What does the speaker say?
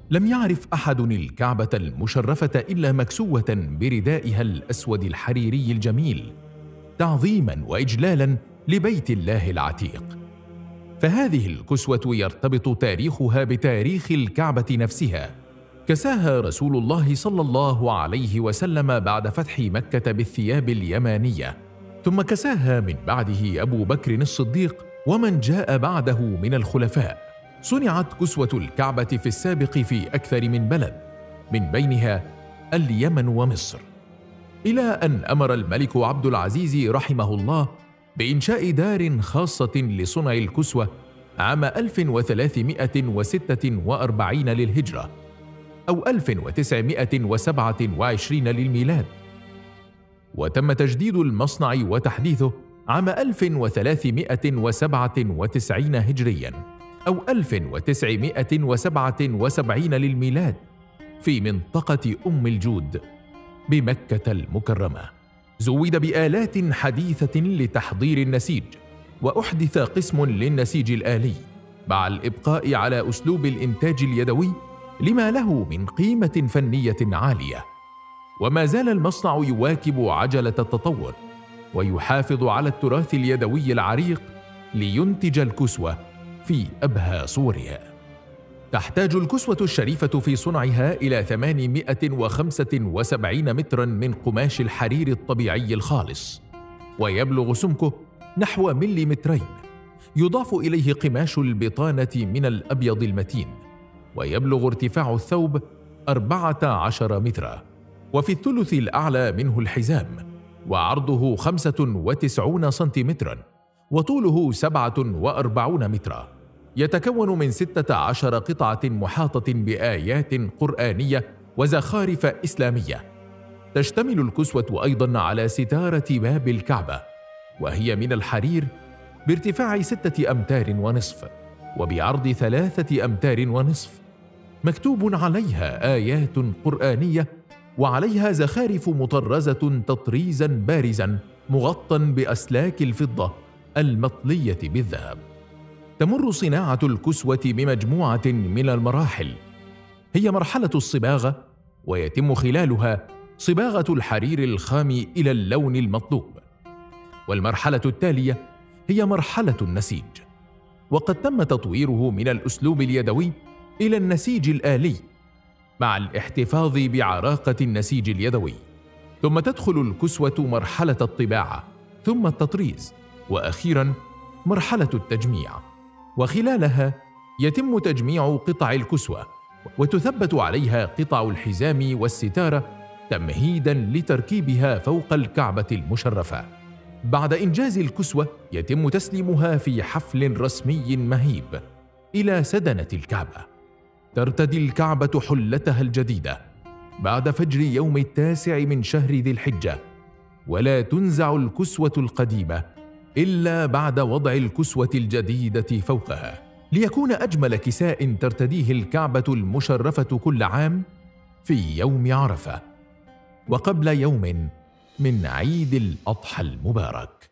لم يعرف أحد الكعبة المشرفة إلا مكسوة بردائها الأسود الحريري الجميل، تعظيما وإجلالا لبيت الله العتيق. فهذه الكسوة يرتبط تاريخها بتاريخ الكعبة نفسها. كساها رسول الله صلى الله عليه وسلم بعد فتح مكة بالثياب اليمانية، ثم كساها من بعده أبو بكر الصديق ومن جاء بعده من الخلفاء. صنعت كسوة الكعبة في السابق في أكثر من بلد، من بينها اليمن ومصر، إلى أن أمر الملك عبد العزيز رحمه الله بإنشاء دار خاصة لصنع الكسوة عام 1346 للهجرة أو 1927 للميلاد، وتم تجديد المصنع وتحديثه عام 1397 هجرياً أو 1977 للميلاد في منطقة أم الجود بمكة المكرمة. زود بآلات حديثة لتحضير النسيج، وأحدث قسم للنسيج الآلي مع الإبقاء على أسلوب الإنتاج اليدوي لما له من قيمة فنية عالية. وما زال المصنع يواكب عجلة التطور ويحافظ على التراث اليدوي العريق لينتج الكسوة في أبهى صورها. تحتاج الكسوة الشريفة في صنعها إلى 875 متراً من قماش الحرير الطبيعي الخالص، ويبلغ سمكه نحو مليمترين، يضاف إليه قماش البطانة من الأبيض المتين، ويبلغ ارتفاع الثوب 14 متراً، وفي الثلث الأعلى منه الحزام، وعرضه 95 سنتيمتراً، وطوله 47 متراً. يتكون من 16 قطعة محاطة بآيات قرآنية وزخارف إسلامية. تشتمل الكسوة أيضاً على ستارة باب الكعبة، وهي من الحرير بارتفاع 6 أمتار ونصف وبعرض 3 أمتار ونصف، مكتوب عليها آيات قرآنية، وعليها زخارف مطرزة تطريزاً بارزاً مغطى بأسلاك الفضة المطلية بالذهب. تمر صناعة الكسوة بمجموعة من المراحل، هي مرحلة الصباغة، ويتم خلالها صباغة الحرير الخام إلى اللون المطلوب، والمرحلة التالية هي مرحلة النسيج، وقد تم تطويره من الأسلوب اليدوي إلى النسيج الآلي مع الاحتفاظ بعراقة النسيج اليدوي، ثم تدخل الكسوة مرحلة الطباعة، ثم التطريز، وأخيراً مرحلة التجميع، وخلالها يتم تجميع قطع الكسوة وتثبت عليها قطع الحزام والستارة تمهيداً لتركيبها فوق الكعبة المشرفة. بعد إنجاز الكسوة يتم تسليمها في حفل رسمي مهيب إلى سدنة الكعبة. ترتدي الكعبة حلتها الجديدة بعد فجر يوم 9 من شهر ذي الحجة، ولا تنزع الكسوة القديمة إلا بعد وضع الكسوة الجديدة فوقها، ليكون أجمل كساء ترتديه الكعبة المشرفة كل عام في يوم عرفة، وقبل يوم من عيد الأضحى المبارك.